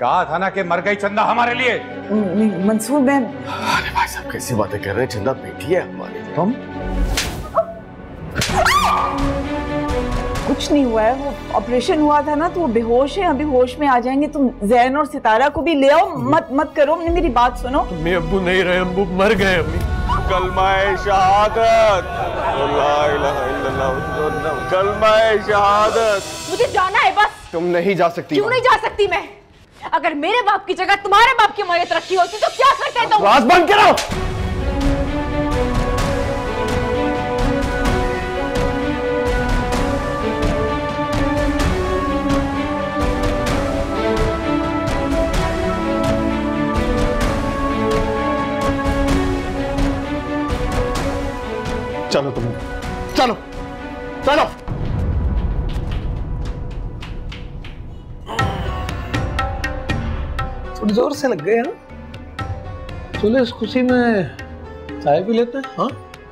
कहा था ना कि मर गई चंदा हमारे लिए। मंसूर मैं। अरे भाई साहब कैसी बातें कर रहे हैं, चंदा बेटी है हमारी। हम कुछ नहीं हुआ है, वो ऑपरेशन हुआ था ना तो वो बेहोश है, अभी होश में आ जाएंगे। तुम जैन और सितारा को भी ले आओ। मत करो, मेरी बात सुनो। अम्मी अब्बू नहीं रहे, अब्बू मर गए। अम्मी कलमाए शहादत, ला इलाहा इल्लल्लाह, कलमाए शहादत। मुझे जाना है बस। तुम नहीं जा सकती। क्यों नहीं जा सकती मैं? अगर मेरे बाप की जगह तुम्हारे बाप की मौत रखी होती तो क्या करते तुम? आवाज बंद करो। चलो तुम, चलो चलो। थोड़ी जोर से लग गए हैं। चलो इस खुशी में चाय भी लेते हैं। हाँ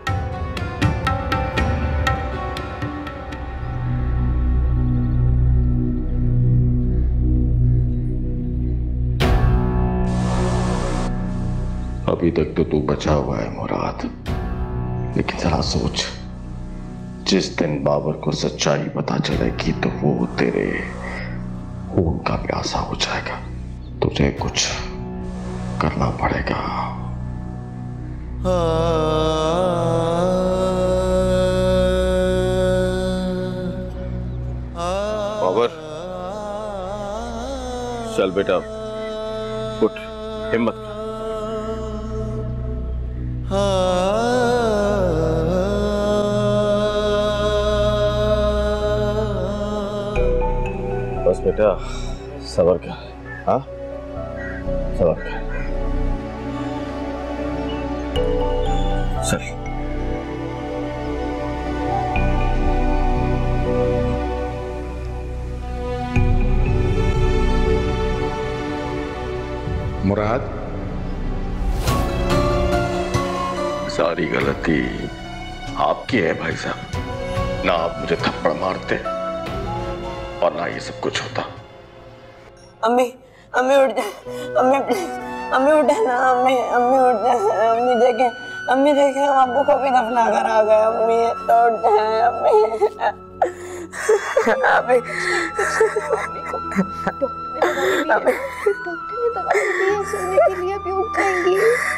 अभी तक तो तू बचा हुआ है मुराद, लेकिन जरा सोच, जिस दिन बाबर को सच्चाई पता चलेगी तो वो तेरे खून का प्यासा हो जाएगा। तुझे कुछ करना पड़ेगा। बाबर चल बेटा, उठ, हिम्मत कर। बस बेटा सबर कर। हाँ सबर कर। चल मुराद, सारी गलती आपकी है भाई साहब। ना आप मुझे थप्पड़ मारते और ना ये सब कुछ होता। अम्मी अम्मी उठ जा, अम्मी प्लीज, अम्मी उठे ना, अम्मी अम्मी उठ जा। अम्मी देखे हम अब्बू को भी दफना कर आ गए। अम्मी तो उठ जाए। अम्मी डॉक्टर ने दवाई दी है सोने के लिए, अभी उठ जाएंगी।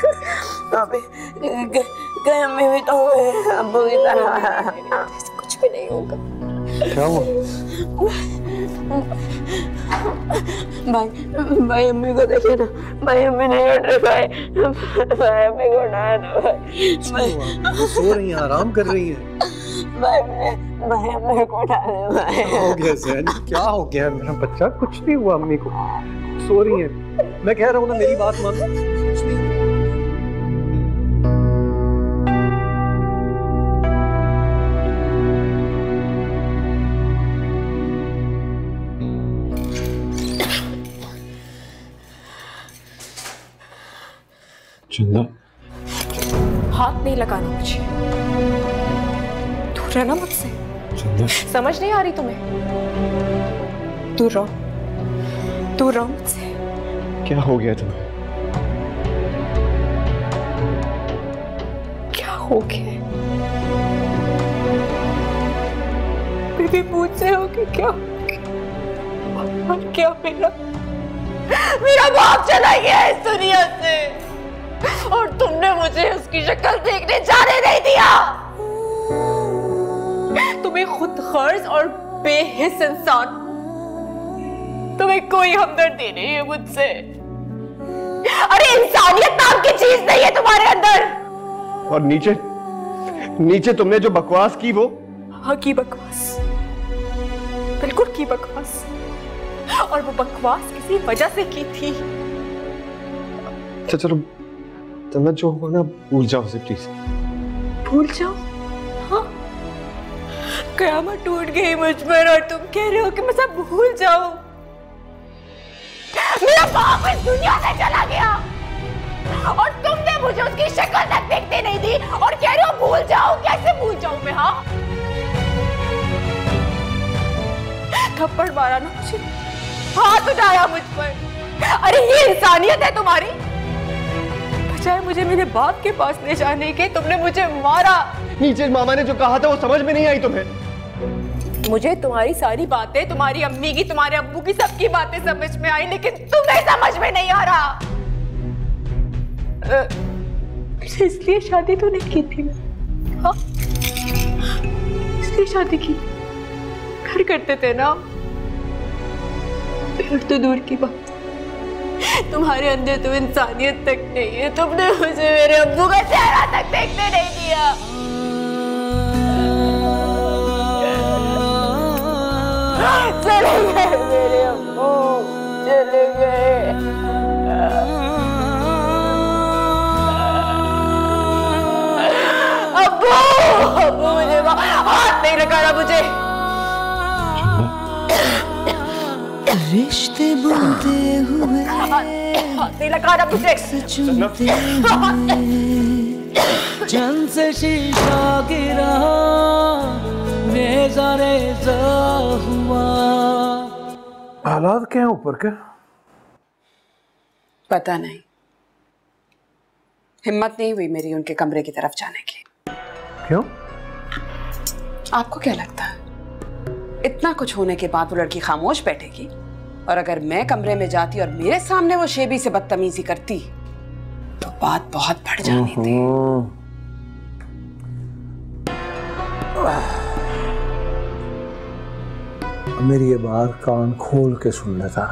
अम्मी अम्मी भी तो हुए अब्बू की तरह। कुछ भी नहीं होगा। क्या हुआ? भाई अम्मी को देखे ना, भाई अम्मी नहीं उठ रहे। भाई अम्मी को उठाया ना। भाई सो रही हैं, आराम कर रही हैं। भाई अम्मी को उठा दे। क्या हो गया जैन, क्या हो गया मेरा बच्चा? कुछ नहीं हुआ, अम्मी को सो रही हैं। मैं कह रहा हूँ ना, मेरी बात मान। कुछ नहीं। चंदा हाथ नहीं लगाना मुझे, दूर रहना मुझसे। चंदा समझ नहीं आ रही तुम्हें? दूर रहो मुझसे। क्या हो गया तुम्हें? क्या हो गया? बीबी पूछ रहे हो कि क्या हो गया? और क्या मेरा बाप चला गया इस दुनिया से और तुमने मुझे उसकी शक्ल देखने जाने नहीं दिया। तुम्हें खुद गर्ज और बेहिस इंसान, तुम्हें कोई हमदर्दी नहीं है मुझसे। अरे इंसानियत नाम की चीज नहीं है तुम्हारे अंदर। और नीचे तुमने जो बकवास की वो? हाँ की बकवास, बिल्कुल की बकवास। और वो बकवास किसी वजह से की थी। अच्छा चलो, तुम्हें जो हुआ ना भूल जाओ उसे प्लीज। भूल जाओ? हाँ, कयामत टूट गई मुझ पर और तुम कह रहे हो कि मैं सब भूल जाऊं। मेरा बाप इस दुनिया से चला गया और तुमने मुझे उसकी शक्ल तक देखने नहीं दी और कह रहे हो भूल जाओ। कैसे भूल जाऊं मैं? हाँ, थप्पड़ मारा ना मुझे, हाथ उठाया मुझ पर, अरे ये इंसानियत है तुम्हारी? बजाय मुझे मेरे बाप के पास ले जाने के तुमने मुझे मारा। नीचे मामा ने जो कहा था वो समझ में नहीं आई तुम्हें? मुझे तुम्हारी सारी बातें, तुम्हारी अम्मी की, तुम्हारे अब्बू की, सबकी बातें समझ में आई, लेकिन तुम्हें समझ में नहीं आ रहा। इसलिए शादी तो नहीं की थी, हाँ? इसलिए शादी की, घर करते थे ना। फिर तो दूर की बात, तुम्हारे अंदर तो इंसानियत तक नहीं है। तुमने मुझे मेरे अब्बू का चेहरा तक देखने नहीं दिया। चले गए मेरे अब्बू, चले गए। अब्बू, अब्बू मुझे हाथ नहीं लगाना मुझे। रिश्ते बुनते हुए हाथ नहीं लगाना मुझे। चुनते हुए चंद से शीशा गिरा, रेज़ा रेज़ा हुआ। हालात क्या है ऊपर के? पता नहीं, हिम्मत नहीं हुई मेरी उनके कमरे की तरफ जाने की। क्यों? आपको क्या लगता है इतना कुछ होने के बाद वो लड़की खामोश बैठेगी? और अगर मैं कमरे में जाती और मेरे सामने वो शेबी से बदतमीजी करती तो बात बहुत बढ़ जानी थी। मेरी ये बात कान खोल के सुन लेता।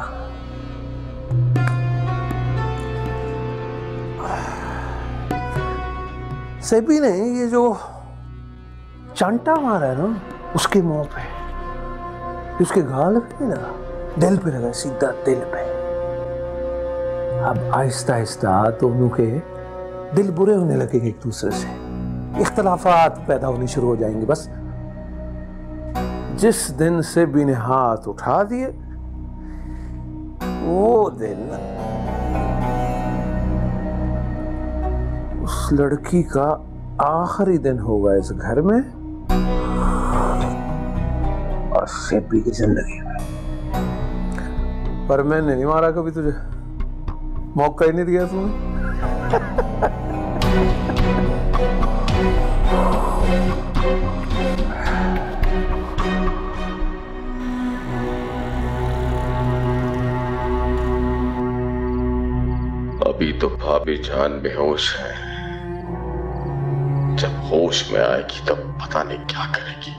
सेबी ने ये जो चांटा मारा है ना उसके मुंह पे, उसके गाल पे लगा, दिल पे लगा, सीधा दिल पे। अब आहिस्ता आहिस्ता दोनों के दिल बुरे होने लगेंगे एक दूसरे से, इख्तलाफात पैदा होनी शुरू हो जाएंगे। बस जिस दिन से भी ने हाथ उठा दिए वो दिन उस लड़की का आखिरी दिन होगा इस घर में और सेबी की जिंदगी में। पर मैंने नहीं मारा कभी तुझे, मौका ही नहीं दिया तुमने। अभी तो भाभी जान बेहोश है, जब होश में आएगी तब पता नहीं क्या करेगी।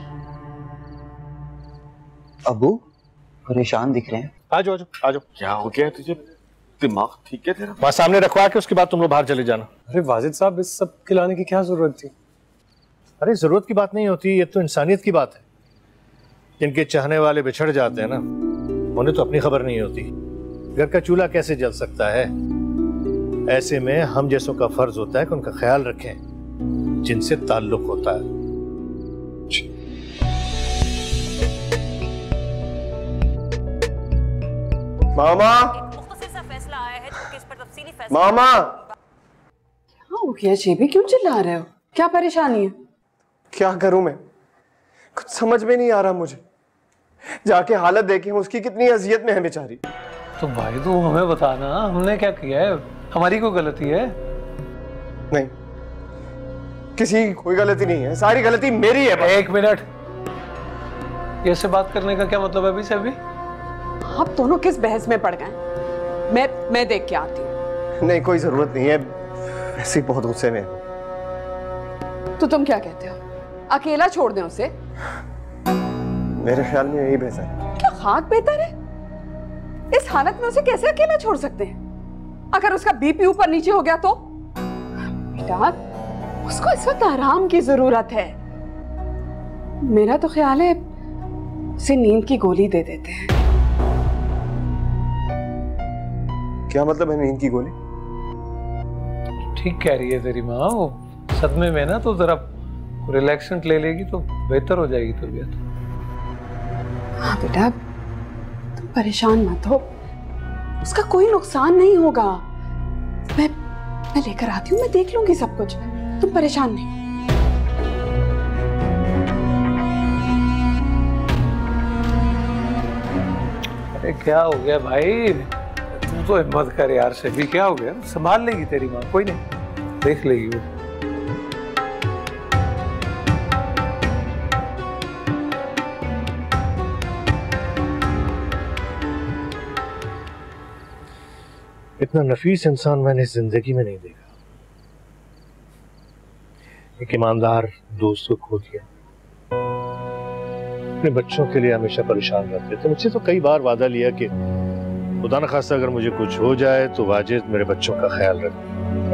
अबू परेशान दिख रहे हैं। आ जाओ आ जाओ। क्या हो गया तुझे? दिमाग ठीक है तेरा? वहां सामने रखवा के उसके बाद तुम लोग बाहर चले जाना। अरे वाजिद साहब, इस सब खिलाने की क्या जरूरत थी? अरे जरूरत की बात नहीं होती, ये तो इंसानियत की बात है। जिनके चाहने वाले बिछड़ जाते हैं ना, उन्हें तो अपनी खबर नहीं होती घर का चूल्हा कैसे जल सकता है। ऐसे में हम जैसों का फर्ज होता है कि उनका ख्याल रखें जिनसे ताल्लुक होता है। मामा, फैसला आया है तो किस पर तफसीली फैसला। मामा, क्या हो गया शेबी, क्यों चिल्ला रहे हो? क्या परेशानी है? क्या करूं मैं, कुछ समझ में नहीं आ रहा मुझे। जाके हालत देखें उसकी, कितनी अजियत में है बेचारी। तो भाई तो हमें बताना, हमने क्या किया है? हमारी कोई गलती है? नहीं, किसी की कोई गलती नहीं है, सारी गलती मेरी है। एक मिनट, ये से बात करने का क्या मतलब है अभी से? अभी आप दोनों किस बहस में पड़ गए? मैं देख के आती हूँ। नहीं, कोई जरूरत नहीं है, ऐसे ही बहुत गुस्से में। तो तुम क्या कहते हो, अकेला छोड़ दें उसे? मेरे ख्याल में यही बेहतर है। क्या खाक बेहतर है? इस हालत में उसे कैसे अकेला छोड़ सकते हैं? अगर उसका बीपी ऊपर नीचे हो गया तो? बेटा, उसको इस वक्त आराम की जरूरत है। मेरा तो ख्याल है उसे नींद की गोली दे देते हैं। क्या मतलब है नींद की गोली? ठीक कह रही है तेरी माँ, वो सदमे में ना, तो जरा रिलैक्सेंट ले लेगी तो बेहतर हो जाएगी तबीयत। हाँ बेटा, तुम परेशान मत हो, उसका कोई नुकसान नहीं होगा। मैं लेकर आती हूँ, मैं देख लूंगी सब कुछ, तुम परेशान नहीं। अरे क्या हो गया भाई? तू तो हिम्मत कर यार शबी, क्या हो गया? संभाल लेगी तेरी माँ, कोई नहीं, देख लेगी वो। इतना नफीस इंसान मैंने जिंदगी में नहीं देखा। एक ईमानदार दोस्त को खो दिया, अपने बच्चों के लिए हमेशा परेशान रहते थे। मुझसे तो कई बार वादा लिया कि खुदा न खास्ता अगर मुझे कुछ हो जाए तो वाजिद मेरे बच्चों का ख्याल रखे।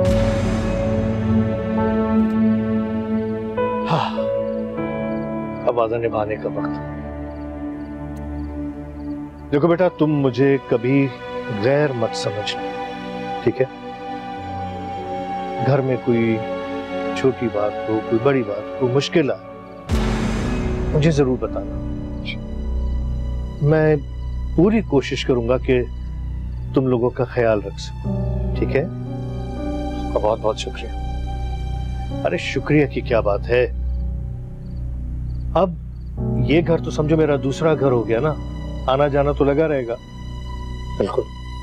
हाँ, अब वादा निभाने का वक्त है। देखो बेटा, तुम मुझे कभी गैर मत समझना, ठीक है? घर में कोई छोटी बात हो, कोई बड़ी बात हो, मुश्किल आए, मुझे जरूर बताना। मैं पूरी कोशिश करूंगा कि तुम लोगों का ख्याल रख सकूं, ठीक है? बहुत बहुत शुक्रिया। अरे शुक्रिया की क्या बात है, अब ये घर तो समझो मेरा दूसरा घर हो गया ना, आना जाना तो लगा रहेगा। बिल्कुल।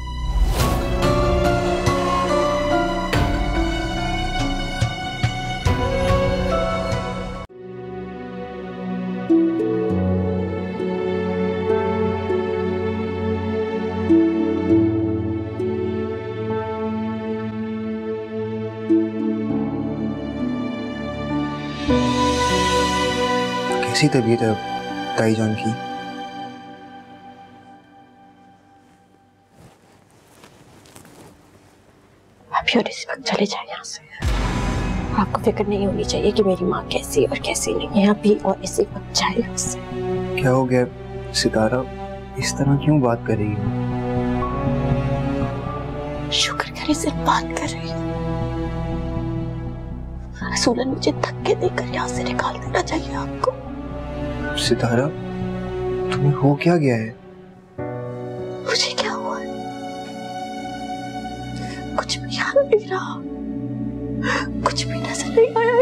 कैसी तबीयत है ताई जान की? अभी और इस वक्त चले जाए यहाँ से। आपको फिक्र नहीं होनी चाहिए कि मेरी माँ कैसी और कैसी नहीं है। अभी और इसी वक्त जाए यहाँ से। क्या हो गया सितारा, इस तरह क्यों बात कर रही हो? शुक्र करे सिर्फ बात कर रही हूँ। रसूलन मुझे धक्के देकर यहाँ से निकाल देना चाहिए आपको। सितारा, तुम्हें हो क्या गया है? मुझे क्या हुआ है? कुछ भी याद नहीं रहा, कुछ भी नजर नहीं आया।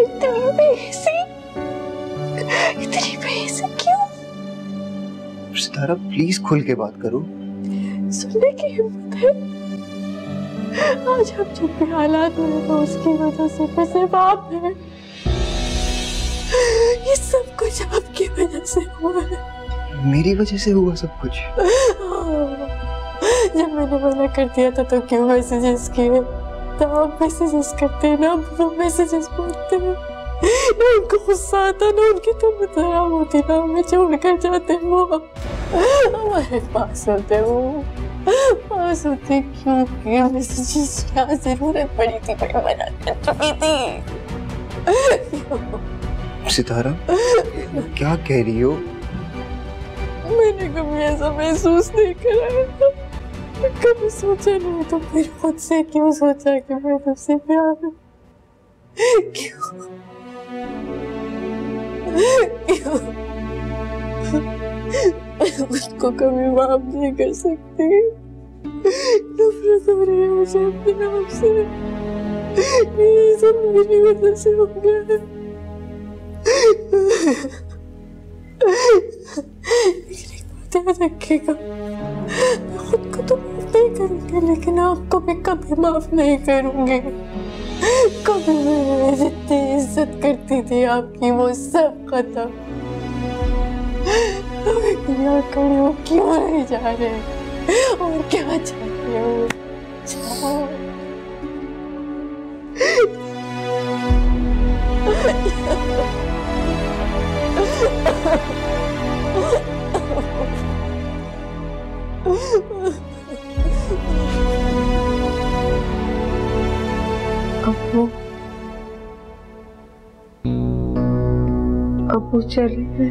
इतनी बेइज्जती क्यों? सितारा प्लीज खुल के बात करो। सुनने की हिम्मत है? आज हम जब भी हालात में तो उसकी वजह से सिर्फ आप है। ये सब कुछ आपकी वजह से हुआ है। मेरी वजह से हुआ सब कुछ? जब मैंने मना कर दिया था तो क्यों मैसेजेस किए? तो आप मैसेजेस करते हैं ना, वो मैसेजेस पढ़ते हैं ना, उनको गुस्सा आता ना, उनकी तबीयत खराब होती ना, हमें छोड़ कर जाते वो, हमारे पास होते वो पास होते क्योंकि मैसेजेस क्या जरूरत पड़ी थी, मैं मना कर चुकी थी। सितारा क्या कह रही हो? मैंने कभी ऐसा महसूस नहीं करा, कभी सोचा नहीं, तो फिर खुद से क्यों सोचा कि मैं तुमसे प्यार हूँ? क्यों? क्यों? उसको कभी माफ नहीं कर सकती। नफरत हो रही है मुझे अपने आप से। ये सब मेरी वजह से हो गया है। याद रखिएगा, मैं खुद को तो माफ नहीं करूंगी, लेकिन आपको भी कभी माफ नहीं करूंगी। कभी मैं जितनी इज्जत करती थी आपकी, वो सब खत्म। यहाँ खड़े हो क्यों नहीं जा रहे और क्या चाहते हो? अबू चले गए,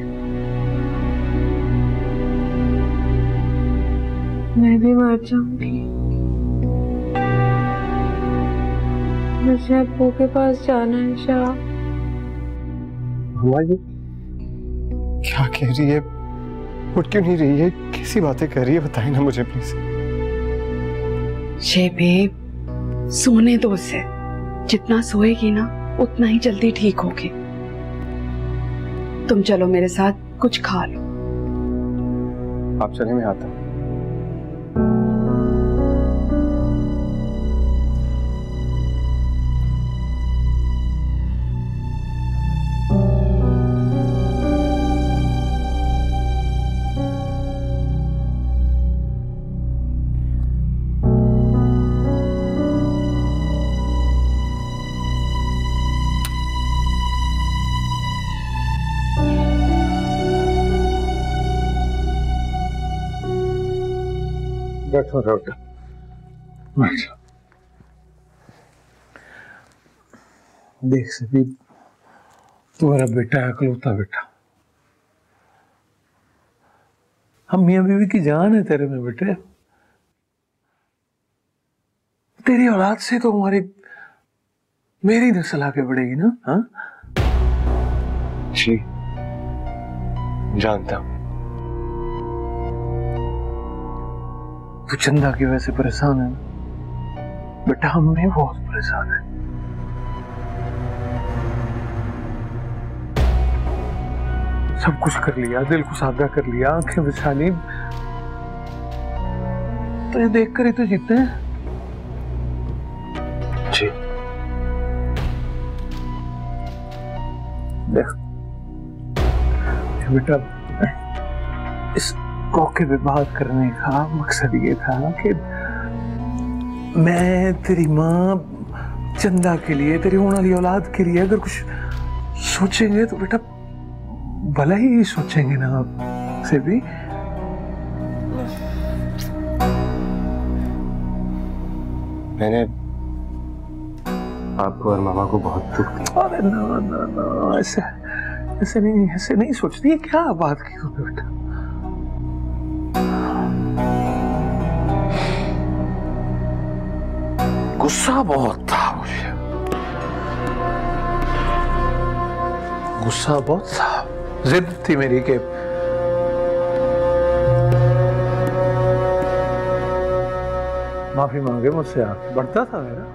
मैं भी मर जाऊंगी। मुझे अबू के पास जाना है। शाह, अम्मा जी क्या कह रही है? उठ क्यों नहीं रही है? कैसी बातें कर रही है? बताए ना मुझे प्लीज। बेब, सोने दो उसे। जितना सोएगी ना उतना ही जल्दी ठीक होगी। तुम चलो मेरे साथ, कुछ खा लो। आप चले, मैं आता हूँ। बैठो बेटा, बैठो। देख सभी, तुम्हारा बेटा है, इकलौता बेटा। हम मियां बीवी की जान है तेरे में बेटे। तेरी औलाद से तो हमारी मेरी नस्ल आगे बढ़ेगी ना। हाँ जी जानता हूं। तू चंदा की वजह से परेशान है ना बेटा, हम भी बहुत परेशान हैं। सब कुछ कर लिया, दिल को सादा कर लिया, आंखें बिछा ली, तुझे देखकर ही तो जीते हैं। जी देख बेटा, इस मौके पे बात करने का मकसद ये था कि मैं तेरी माँ चंदा के लिए, तेरी होने वाली औलाद के लिए अगर कुछ सोचेंगे तो बेटा भला ही सोचेंगे ना आपसे भी। मैंने आपको और मामा को बहुत दुख दिया। अरे ना ना ना, ऐसे नहीं सोचती है। क्या बात की तूने बेटा? गुस्सा बहुत था मुझे, गुस्सा बहुत था। जिद थी मेरी कि माफी मांगे मुझसे। आप बढ़ता था मेरा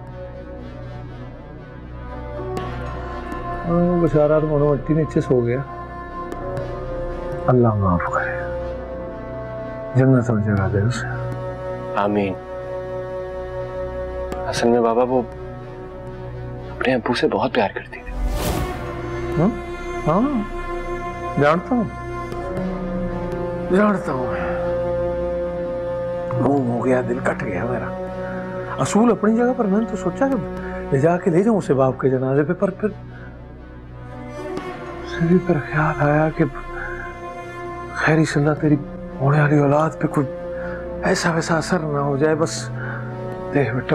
बेचारा, तो मनोमट्टी नीचे सो गया। अल्लाह माफ करे, जन्नत में जगह दे उसे। आमीन। असल में बाबा वो अपने अब्बू से बहुत प्यार करती थी। हाँ जानता हूँ, जानता हूँ। गुम हो गया, दिल कट गया मेरा। असूल अपनी जगह पर, मैंने तो सोचा कि ले जाके ले जाऊं उसे बाप के जनाजे पे, पर फिर पर ख्याल आया कि खैरी सल्ला तेरी होने वाली औलाद पे कोई ऐसा वैसा असर ना हो जाए। बस देख बेटा,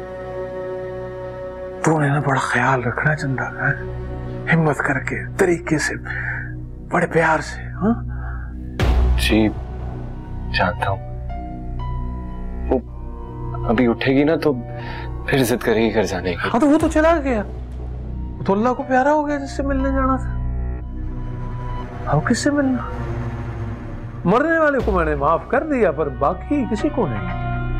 तूने ना बड़ा ख्याल रखना चंदा का, हिम्मत करके, तरीके से, बड़े प्यार से। हाँ जी जानता हूँ। वो अभी उठेगी ना तो फिर जिद करेगी घर जाने की। हाँ तो वो तो चला गया, वो तो अल्लाह को प्यारा हो गया जिससे मिलने जाना था। अब किससे मिलना? मरने वाले को मैंने माफ कर दिया, पर बाकी किसी को नहीं।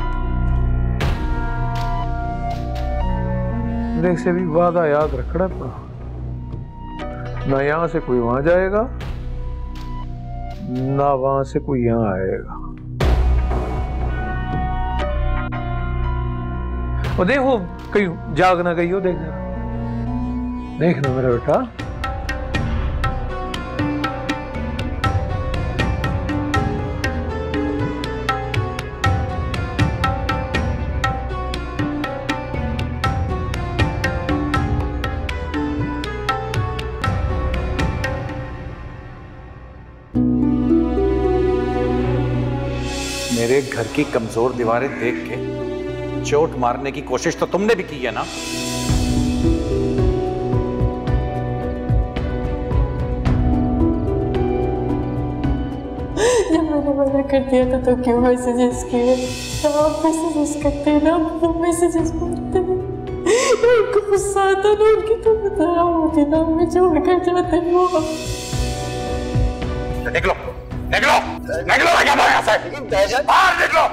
देख से भी वादा याद रखना पड़ा, ना यहां से कोई वहां जाएगा, ना वहां से कोई यहां आएगा। और देखो कहीं जाग ना गई हो, देखना मेरा बेटा। मेरे घर की कमजोर दीवारें देख के चोट मारने की कोशिश तो तुमने भी की है ना? जब मैंने मना कर दिया था तो क्यों मैसेजेस किए? जब आप मैसेजेस करते हैं ना, वो मैसेजेस पढ़ते हैं, उनको गुस्सा आता ना, उनकी तो तरह होती ना, हमें छोड़ कर जाते हैं वो। निकलो निकलो निकलो यहाँ से, बाहर निकलो।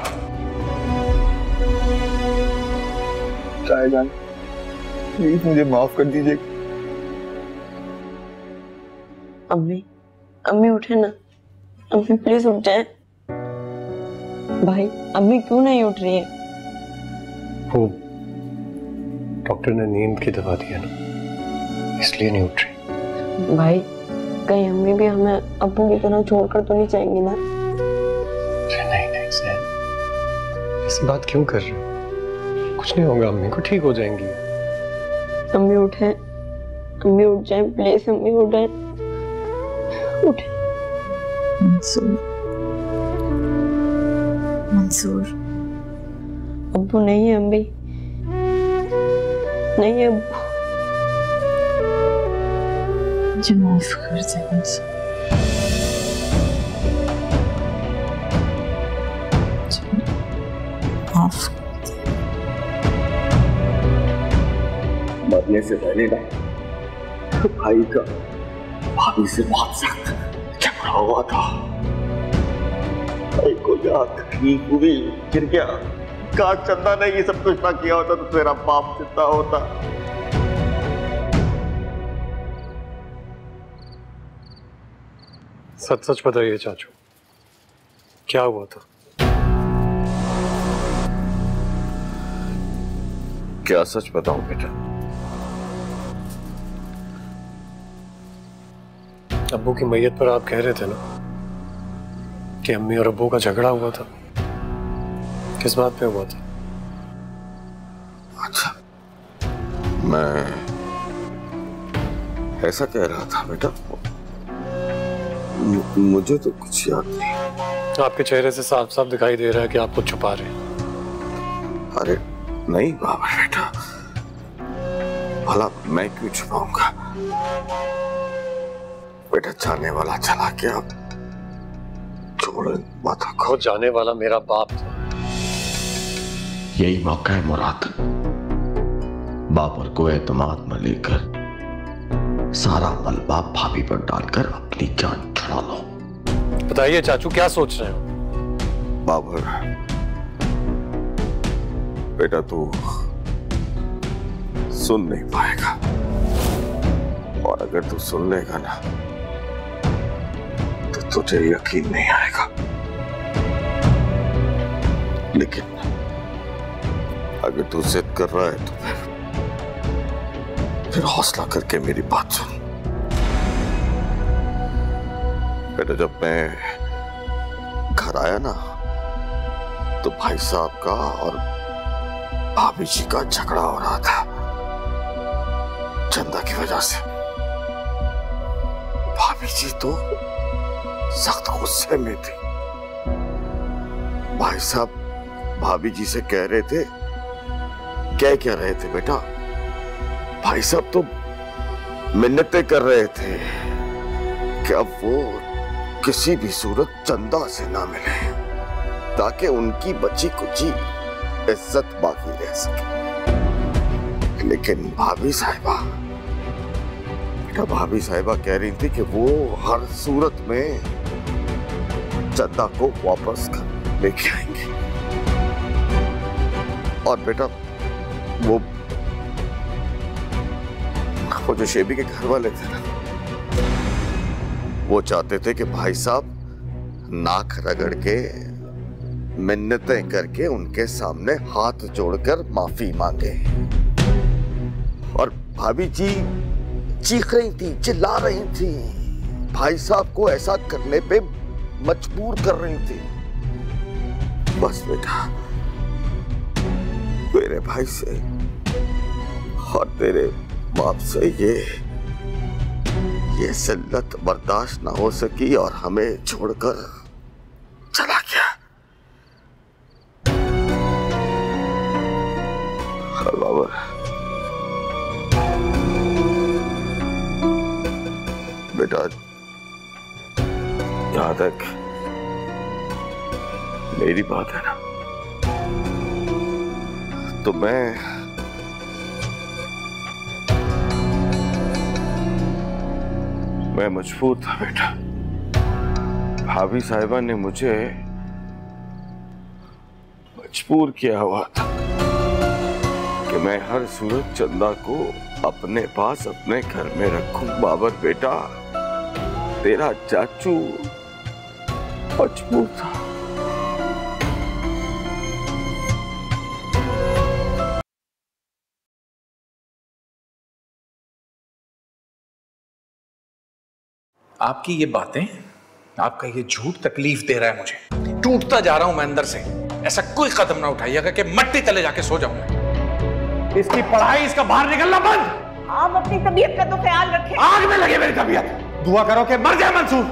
शाहजहान प्लीज मुझे माफ कर दीजिए। अम्मी अम्मी उठे ना, अम्मी प्लीज उठ जाए। भाई अम्मी क्यों नहीं उठ रही है? वो डॉक्टर ने नींद की दवा दी है ना, इसलिए नहीं उठ रही। भाई कहीं अम्मी भी हमें अब्बू की तरह छोड़कर तो नहीं जाएंगी ना? नहीं नहीं सैन, ऐसी बात क्यों कर रहे हो? कुछ नहीं होगा, अम्मी को ठीक हो जाएंगी। अम्मी उठे, अम्मी उठ जाए प्लीज, अम्मी उठ जाए, उठे। मंसूर, मंसूर अब्बू नहीं है अम्मी, नहीं है अब्बू। मुझे माफ कर दे मुझे। माफ कर दे। मरने से पहले ना भाई का भाभी से बहुत सख्त झगड़ा हुआ था। भाई को याद तकलीफ हुई, गिर गया। काश चंदा ने ये सब कुछ ना किया होता तो तेरा बाप जितना होता। सच सच बताइए चाचू, क्या हुआ था? क्या सच बताऊं बेटा? अब्बू की मैयत पर आप कह रहे थे ना कि अम्मी और अब्बू का झगड़ा हुआ था। किस बात पे हुआ था? अच्छा, मैं ऐसा कह रहा था बेटा, मुझे तो कुछ याद नहीं। आपके चेहरे से साफ साफ दिखाई दे रहा है कि आप कुछ छुपा रहे हैं। अरे नहीं बाबा बेटा, भला मैं क्यों छुपाऊंगा? बेटा जाने वाला चला गया, छोड़ माथा को। जाने वाला मेरा बाप था। यही मौका है मुराद, बाबर को एतमाद में लेकर सारा मलबा भाभी पर डालकर अपनी जान छुड़ा लो। बताइए चाचू, क्या सोच रहे हो? बाबर बेटा, तू सुन नहीं पाएगा, और अगर तू सुन लेगा ना तो तुझे यकीन नहीं आएगा। लेकिन अगर तू जिद कर रहा है तो फिर हौसला करके मेरी बात सुन। बेटा जब मैं घर आया ना तो भाई साहब का और भाभी जी का झगड़ा हो रहा था चंदा की वजह से। भाभी जी तो सख्त गुस्से में थी। भाई साहब भाभी जी से कह रहे थे, क्या रहे थे बेटा? भाई साहब तो मिन्नतें कर रहे थे कि अब वो किसी भी सूरत चंदा से ना मिले ताकि उनकी बची कुची इज्जत बाकी रह सके। लेकिन भाभी साहिबा कह रही थी कि वो हर सूरत में चंदा को वापस लेके आएंगे। और बेटा वो जो शेबी के घर वाले थे ना, वो चाहते थे कि भाई साहब नाक रगड़ के मिन्नतें करके उनके सामने हाथ जोड़कर माफी मांगे। और भाभी जी चीख रही थी, चिल्ला रही थी, भाई साहब को ऐसा करने पे मजबूर कर रही थी। बस बेटा मेरे भाई से और तेरे बाप से ये जिल्लत बर्दाश्त ना हो सकी और हमें छोड़कर चला गया। बाबा बेटा जहां तक मेरी बात है ना तो मैं मजबूर था बेटा। भाभी साहिबा ने मुझे मजबूर किया हुआ था कि मैं हर सूरत चंदा को अपने पास अपने घर में रखूं। बाबर बेटा तेरा चाचू मजबूर था। आपकी ये बातें, आपका ये झूठ तकलीफ दे रहा है मुझे। टूटता जा रहा हूं मैं अंदर से। ऐसा कोई कदम ना उठाइएगा कि मट्टी तले जाके सो जाऊंगा। इसकी पढ़ाई, इसका बाहर निकलना बंद। आप अपनी तबीयत का तो ख्याल रखें। आग में लगे मेरी तबीयत। दुआ करो कि मर जाए मंसूर।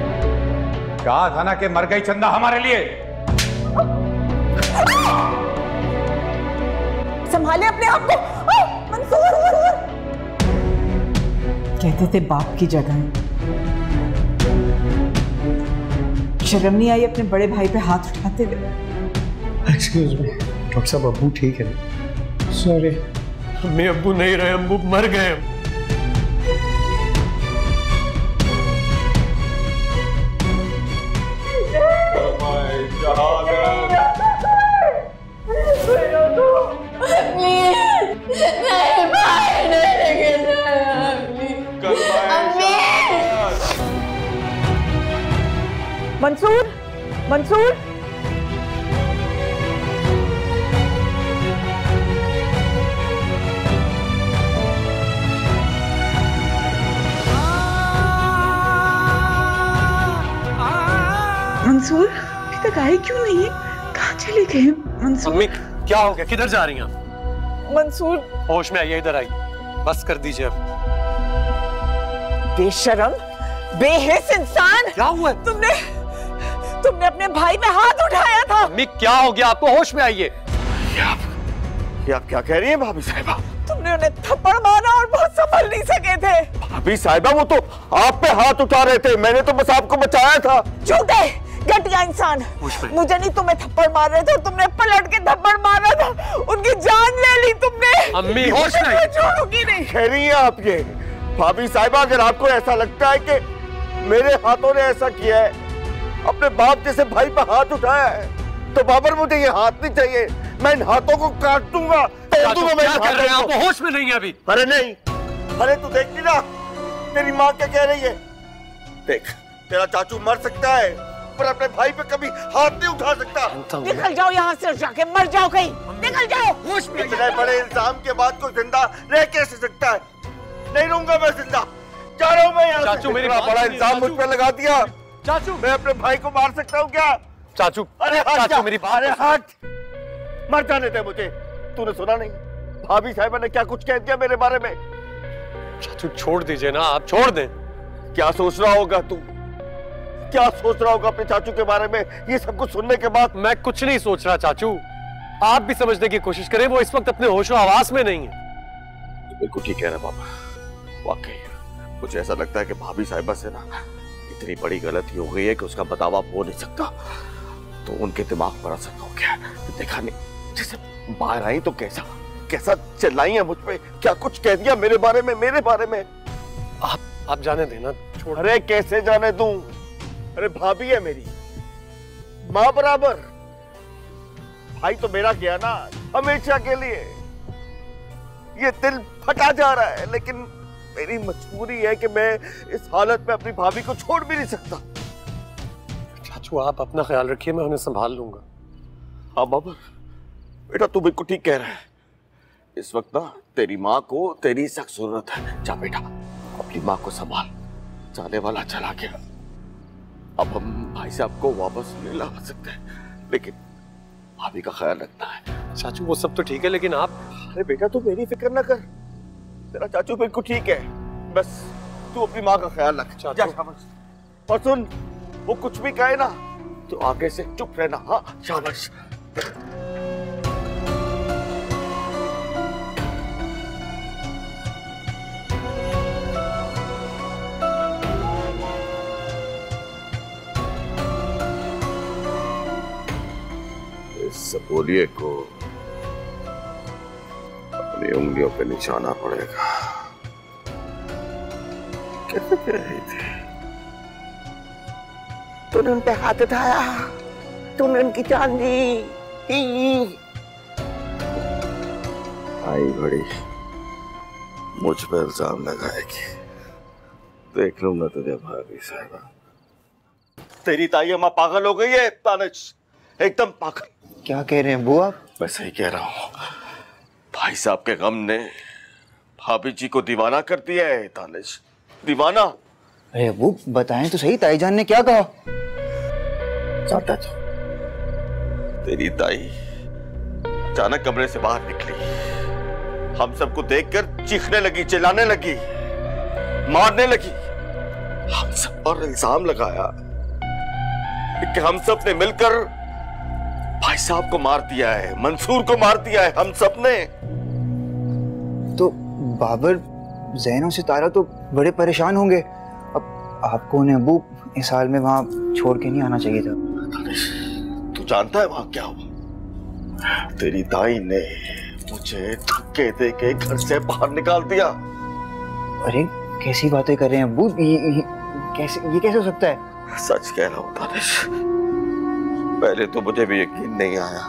कहा था ना कि मर गई चंदा हमारे लिए। संभाले अपने आप को। मंसूर, कहते थे बाप की जगह। शर्म नहीं आई अपने बड़े भाई पे हाथ उठाते हुए? एक्सक्यूज मी डॉक्टर साहब, अब्बू ठीक है? सॉरी, अम्मी अब्बू नहीं रहे, अब्बू मर गए। मंसूर, मंसूर, मंसूर अभी तक आए क्यों नहीं है? कहाँ चले गए मंसूर? अम्मी क्या हो गया, किधर जा रही हैं आप? मंसूर होश में आइए, इधर आइए, बस कर दीजिए अब। बेशरम, बेहिस इंसान, क्या हुआ? तुमने अपने भाई पे हाथ उठाया था। अम्मी क्या हो गया आपको, होश में आइए। ये आप क्या कह रही हैं भाभी साहिबा? तुमने उन्हें थप्पड़ मारा और बहुत संभल नहीं सके थे। भाभी साहिबा वो तो आप पे हाथ उठा रहे थे, मैंने तो बस आपको बचाया था। झूठे घटिया इंसान, मुझे नहीं तुम्हें थप्पड़ मार रहे थे, तुमने पलट के थप्पड़ मारा था, उनकी जान ले ली तुमने। अम्मी होश में आइए। छोड़ूंगी नहीं। कह रही हैं आप ये? भाभी साहिबा अगर आपको ऐसा लगता है कि मेरे हाथों ने ऐसा किया है, अपने बाप जैसे भाई पे हाथ उठाया है, तो बाबर मुझे ये हाथ नहीं चाहिए, मैं इन हाथों को काट दूंगा, तोड़ दूंगा। मैं क्या कर रहे हैं आप, होश में नहीं है अभी? अरे नहीं, अरे तू देख ली ना तेरी माँ क्या कह रही है। देख तेरा चाचू मर सकता है पर अपने भाई पे कभी हाथ नहीं उठा सकता। निकल जाओ यहाँ से, जाके मर जाओ कहीं, निकल जाओ। इतने बड़े इल्जाम के बाद कोई जिंदा रह कैसे सकता है? नहीं रहूंगा मैं जिंदा, जा रहा हूँ मैं यहाँ से। चाचू मेरी बड़ा इल्जाम मुझ पे लगा दिया। चाचू मैं अपने भाई को मार सकता हूँ क्या? चाचू, अरे चाचू मेरी बात। अरे हट, मर जाने दे मुझे। तूने सुना नहीं भाभी साहिबा ने क्या कुछ कह दिया मेरे बारे में? चाचू छोड़ दीजिए ना, आप छोड़ दें। क्या सोच रहा होगा तू, क्या सोच रहा होगा अपने चाचू के बारे में ये सब कुछ सुनने के बाद? मैं कुछ नहीं सोच रहा चाचू, आप भी समझने की कोशिश करें, वो इस वक्त अपने होशो हवास में नहीं है। बिल्कुल ठीक है ना बाबा, वाकई मुझे ऐसा लगता है कि भाभी साहिबा से ना इतनी बड़ी गलती हो गई है कि उसका बदलाव हो नहीं सकता, तो उनके दिमाग पर असर हो गया। देखा नहीं जैसे बाहर आई तो कैसा कैसा चिल्लाई है मुझ पे, क्या कुछ कह दिया मेरे बारे में। आप जाने देना, छोड़। अरे कैसे जाने दूं? अरे भाभी है मेरी, माँ बराबर। भाई तो मेरा गया ना हमेशा के लिए। ये दिल फटा जा रहा है, लेकिन मेरी मजबूरी है कि मैं इस हालत में अपनी भाभी को छोड़ भी नहीं सकता। चाचू आप अपना ख्याल रखिए, मैं उन्हें संभाल लूंगा। हाँ बाबा, बेटा तू बिल्कुल ठीक कह रहा है। इस वक्त ना तेरी माँ को तेरी सख्त जरूरत है। जा बेटा अपनी माँ को संभाल, जाने वाला चला गया। अब हम भाई साहब को वापस नहीं ला सकते, लेकिन भाभी का ख्याल रखना है। चाचू वो सब तो ठीक है, लेकिन आप। अरे बेटा तू मेरी फिक्र ना कर, तेरा चाचू बिल्कुल ठीक है, बस तू अपनी माँ का ख्याल रख। जा शाबाश। और सुन, वो कुछ भी कहे ना तो आगे से चुप रहना। हाँ शाबाश। सपोलिए को अपनी उंगलियों पे निशाना पड़ेगा। कैसे कह रही थी? तूने उन पे हाथ उठाया, तूने उनकी जान ली। आई बड़ी मुझ पे इल्जाम लगाएगी, देख लूंगा तुझे भाभी साहिबा। तेरी ताई अम्मा पागल हो गई है तानिश, एकदम पागल। क्या कह रहे हैं बुआ? मैं सही कह रहा हूँ, भाई साहब के गम ने भाभी जी को दीवाना कर दिया है तानिश, दीवाना। अरे अबू बताएं तो सही, ताईजान ने क्या कहा? जानता तो तेरी ताई अचानक कमरे से बाहर निकली, हम सबको देखकर चीखने लगी, चिल्लाने लगी, मारने लगी। हम सब पर इल्जाम लगाया कि हम सब ने मिलकर भाई साहब को मार दिया है, मंसूर को मार दिया है, हम सब ने। तो बाबर, ज़ैन और सितारा तो बड़े परेशान होंगे। अब आपको उन्हें अबू इस हाल में वहां छोड़ के नहीं आना चाहिए था। तू जानता है वहां क्या हुआ? तेरी दाई ने मुझे धक्के दे के घर से बाहर निकाल दिया। अरे कैसी बातें कर रहे हैं अबू, ये कैसे हो सकता है? सच कह रहा हूं दानिश, पहले तो मुझे भी यकीन नहीं आया।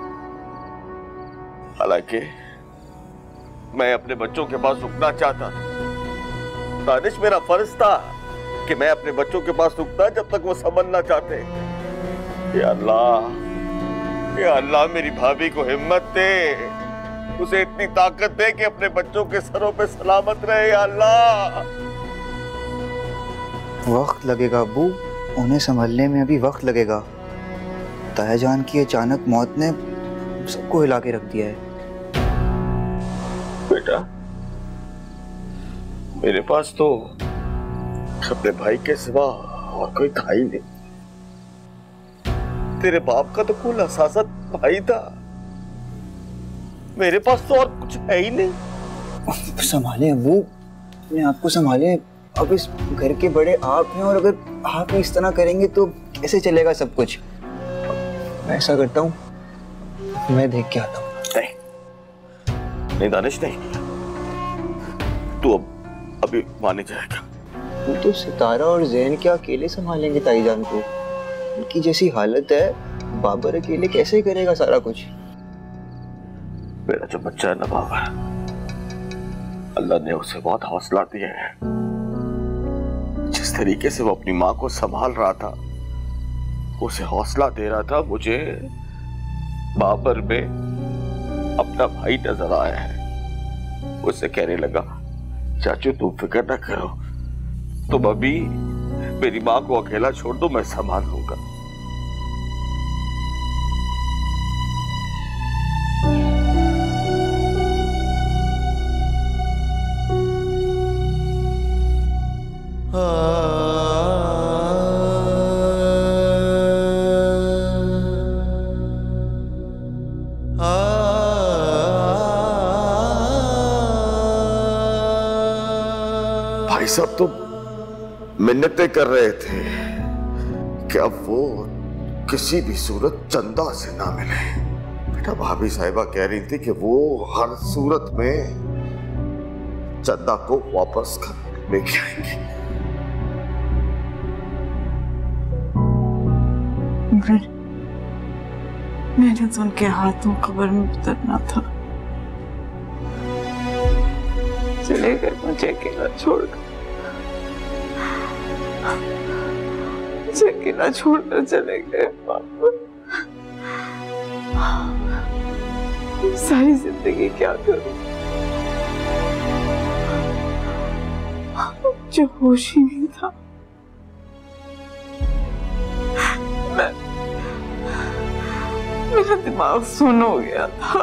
हालांकि मैं अपने बच्चों के पास रुकना चाहता था। दानिश, मेरा फर्ज था कि मैं अपने बच्चों के पास रुकता जब तक वो समझना चाहते। या अल्लाह मेरी भाभी को हिम्मत दे, उसे इतनी ताकत दे कि अपने बच्चों के सरों पे सलामत रहे। या अल्लाह। वक्त लगेगा अबू, उन्हें संभलने में अभी वक्त लगेगा। तायाजान की अचानक मौत ने सबको हिला के रख दिया है। बेटा, मेरे पास तो अपने भाई के सिवा और कोई था ही नहीं। तेरे बाप का तो कुल असासत भाई था, मेरे पास तो और कुछ है ही नहीं। संभाले अबू, अपने आप को संभाले। अब इस घर के बड़े आप हैं और अगर आप इस तरह करेंगे तो कैसे चलेगा सब कुछ। मैं ऐसा करता हूँ, मैं देख के आता हूँ। नहीं दानिश, नहीं, तू अभी माने जाएगा। वो तो सितारा और ज़ैन क्या अकेले संभालेंगे ताईजान को? उनकी जैसी हालत है, बाबर अकेले कैसे करेगा सारा कुछ? मेरा जो बच्चा है ना बाबर, अल्लाह ने उसे बहुत हौसला दिया है। जिस तरीके से वो अपनी माँ को संभाल रहा था, उसे हौसला दे रहा था, मुझे बाबर में अपना भाई नजर आया है। उसे कहने लगा, चाचू तुम फिक्र ना करो, तुम अभी मेरी माँ को अकेला छोड़ दो, मैं संभाल लूंगा। भाई साहब तो मिन्नतें कर रहे थे कि अब वो किसी भी सूरत चंदा से ना मिले। बेटा, भाभी साहिबा कह रही थी कि वो हर सूरत में चंदा को वापस घर लेके आएंगी। मैंने तो उनके हाथों कब्र में उतरना था। चले गए मुझे अकेला छोड़कर, मुझे अकेला छोड़कर चले गए पापा। सारी जिंदगी क्या करूं, जो होश ही नहीं था। मेरा दिमाग सुन हो गया था।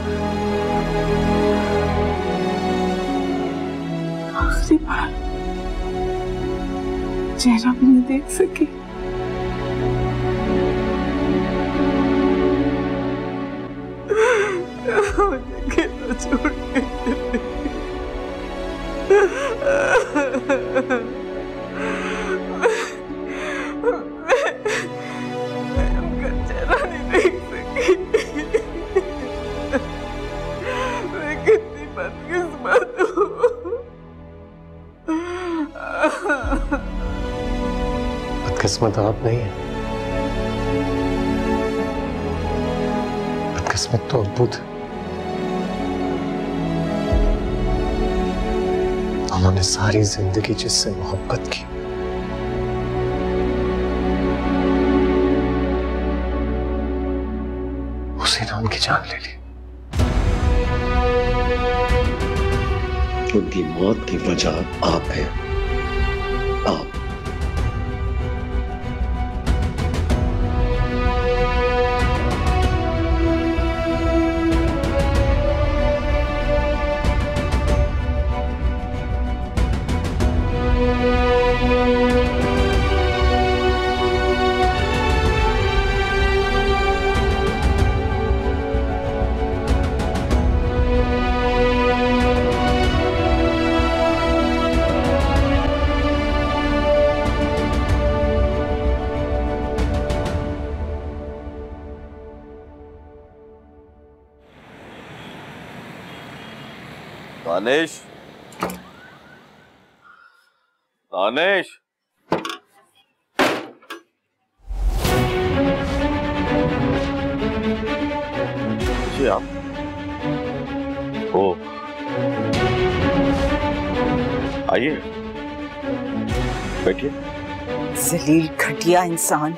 आखिरी बार चेहरा भी नहीं देख सकी। मुझे अकेला छोड़ के उनका चेहरा नहीं देख सकी। मैं कितनी बदकिस्मत हूँ। बदकिस्मत आप नहीं है, बदकिस्मत तो अब्बू थे। उन्होंने सारी जिंदगी जिससे मोहब्बत की, उसी ने उनकी जान ले ली। उनकी मौत की वजह आप हैं, आप। दानिश, दानिश, जी आप ओ आइए, बैठिए। जलील घटिया इंसान,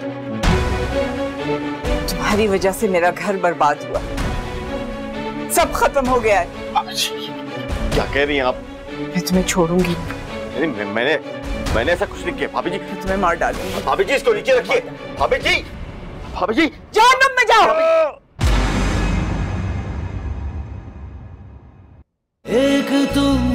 तुम्हारी वजह से मेरा घर बर्बाद हुआ, सब खत्म हो गया है। क्या कह रही हैं आप? मैं तुम्हें छोड़ूंगी। मैंने ऐसा कुछ नहीं किया भाभी जी। मैं तुम्हें मार डालूंगी। भाभी जी इसको नीचे रखिए। भाभी जी, भाभी जी, जहन्नम में जाओ। एक तुम